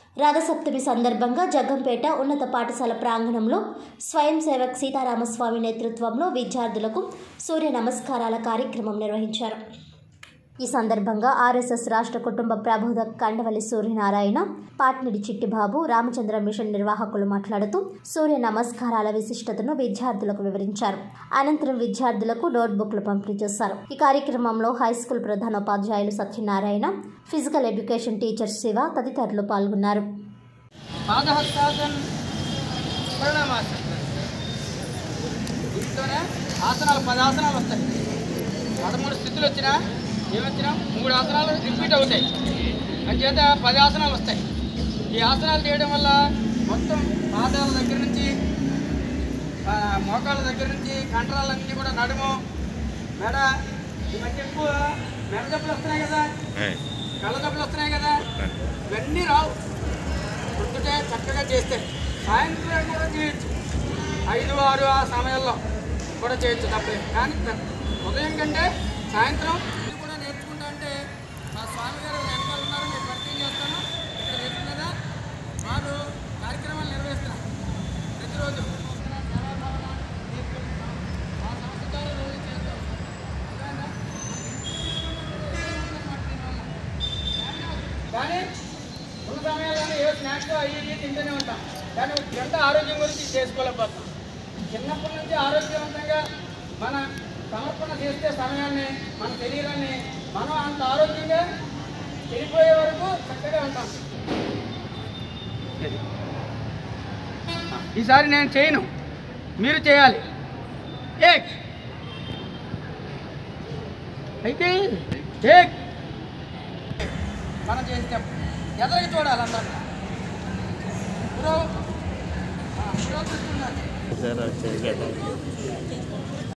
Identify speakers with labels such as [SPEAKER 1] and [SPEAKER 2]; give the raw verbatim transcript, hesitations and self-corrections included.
[SPEAKER 1] రథసప్తమి సందర్భంగా జగ్గంపేట ఉన్నత పాఠశాల ప్రాంగణంలో స్వయం సేవక్ సీతారామస్వామి నేతృత్వంలో విద్యార్థులకు సూర్య నమస్కారాల కార్యక్రమం నిర్వహించారు. ఈ సందర్భంగా ఆర్ఎస్ఎస్ రాష్ట్ర కుటుంబ ప్రబోధక్ కండవల్లి సూర్యనారాయణ, పాట్నిడి చిట్టిబాబు, రామచంద్ర మిషన్ నిర్వాహకులు మాట్లాడుతూ సూర్య నమస్కారాల విశిష్టతను విద్యార్థులకు వివరించారు. అనంతరం విద్యార్థులకు నోట్బుక్లు పంపిణీ చేశారు. ఈ కార్యక్రమంలో హైస్కూల్ ప్రధానోపాధ్యాయులు Satyanarayana, physical education teacher Shiva తదితరులు పాల్గొన్నారు.
[SPEAKER 2] పదమూడు స్థితులు వచ్చినా ఏమొచ్చినా మూడు ఆసనాలు రిపీట్ అవుతాయి. అంచేత పది ఆసనాలు వస్తాయి. ఈ ఆసనాలు చేయడం వల్ల మొత్తం పాదాల దగ్గర నుంచి మోకాళ్ళ దగ్గర నుంచి కండరాలన్నీ కూడా నడుము, మెడ, ఈ మధ్య ఎక్కువ మెడ జబ్బులు వస్తున్నాయి కదా, కళ్ళ జబ్బులు వస్తున్నాయి కదా, ఇవన్నీ రావు. గుర్తుంటే చక్కగా చేస్తే సాయంత్రం కూడా చేయొచ్చు. ఐదు ఆరు ఆ సమయంలో కూడా చేయొచ్చు తప్పలేదు. కానీ ఉదయం కంటే సాయంత్రం కూడా నేర్చుకుంటా అంటే మా స్వామి గారు వెనకాల ఉన్నారు. నేను పరిచయం చేస్తాను. ఇక్కడ నేర్చుకున్నదా వారు కార్యక్రమాలు నిర్వహిస్తున్నారు ప్రతిరోజు. మా సంస్థ ద్వారా రోజు చేస్తాం. కానీ ఉన్న సమయాల్లోనే ఏ స్నాక్స్ అయ్యి తింటూనే ఉంటాం. కానీ ఎంత ఆరోగ్యం గురించి చేసుకోలేకపోతాం. చిన్నప్పటి నుంచి ఆరోగ్యవంతంగా మన సమర్పణ చేస్తే సమయాన్ని, మన శరీరాన్ని మనం అంత ఆరోగ్యంగా వెళ్ళిపోయే వరకు చక్కగా ఉంటాం. ఈసారి నేను చేయను, మీరు చేయాలి. ఏక్ అయితే ఏక్ మనం చేస్తే ఎదరికి చూడాలి. అందరూ పురోగతిస్తున్నారు.